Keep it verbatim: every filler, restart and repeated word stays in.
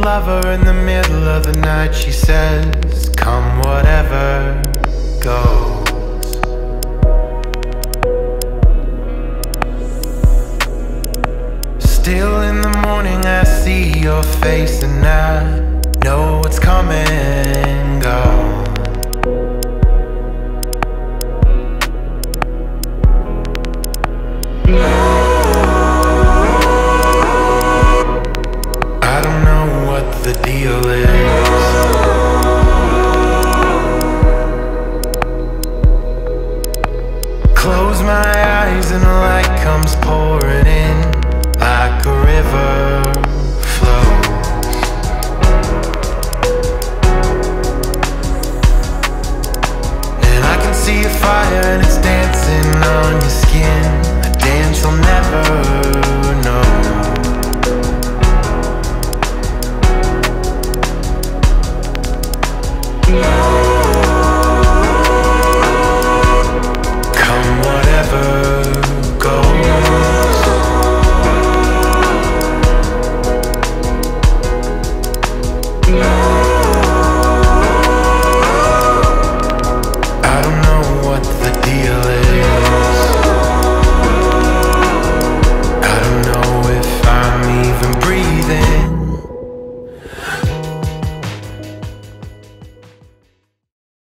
lover in the middle of the night. She says, come whatever goes. Still in the morning I see your face, and I know what's coming and go. I don't know what the deal is.